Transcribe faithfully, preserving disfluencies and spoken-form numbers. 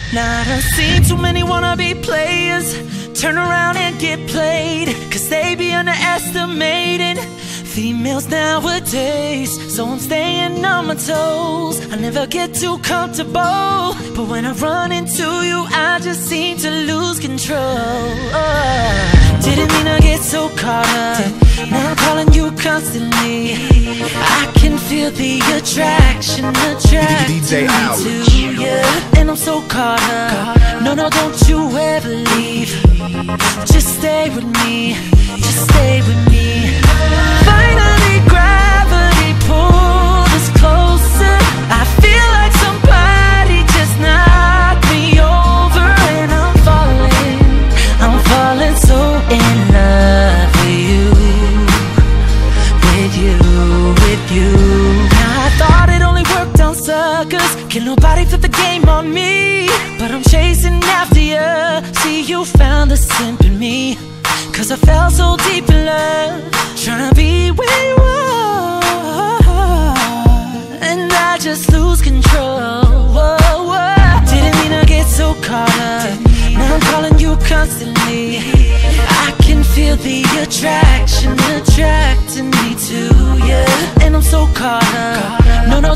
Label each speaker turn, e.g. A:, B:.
A: Now I done seen too many wannabe players turn around and get played, cause they be underestimating females nowadays. So I'm staying on my toes, I never get too comfortable, but when I run into you I just seem to lose control. Oh, didn't mean to get so caught up, now I'm calling you constantly. I can feel the attraction, attracting me to you, and I'm so caught up. No, no, don't you ever leave, just stay with me, just stay with me. Finally gravity pulled us closer, I feel like somebody just knocked me over, and I'm falling, I'm falling so in love with you, with you, with you. Now I thought it only worked on suckers, can nobody flip the game on me, but I'm chasing after you. See, you found the simp in me, cause I fell so deep in love, trying to be where you are, and I just lose control. Whoa, whoa. Didn't mean to get so caught up, now I'm calling you constantly. I can feel the attraction, attracting me to you, and I'm so caught up. No, no,